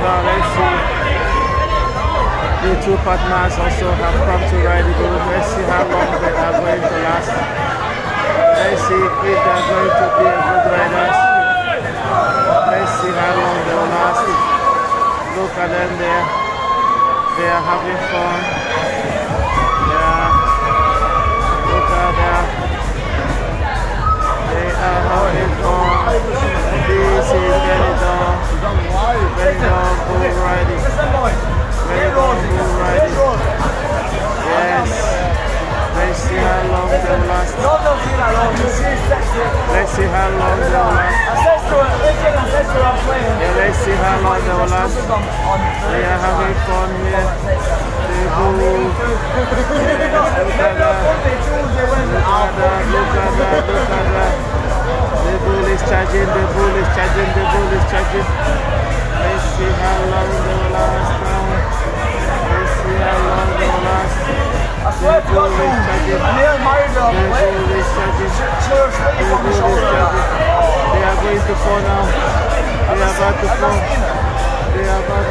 Now let's see. The two partners also have come to ride the bull. Let's see how long they are going to last. Let's see if they are going to be a good riders. Let's see how long they will last. Look at them there. They are having fun. Yeah. Look at that. They are having fun. This is benidorm. Benidorm bull riding. Benidorm bull riding. Yes. Let's see how long they will last. Let's see how long they will last. Yeah, let's see how long they will last. They are having fun here. The bull. Look at that. Look at that. Look at that. The bull is charging. The bull is charging. The bull is charging. Let's see how long they will last now. Let's see how long they will last. I swear to God, and they're married up. The bull is charging. The bull is charging. They are going to fall now. They are about to fall. They are about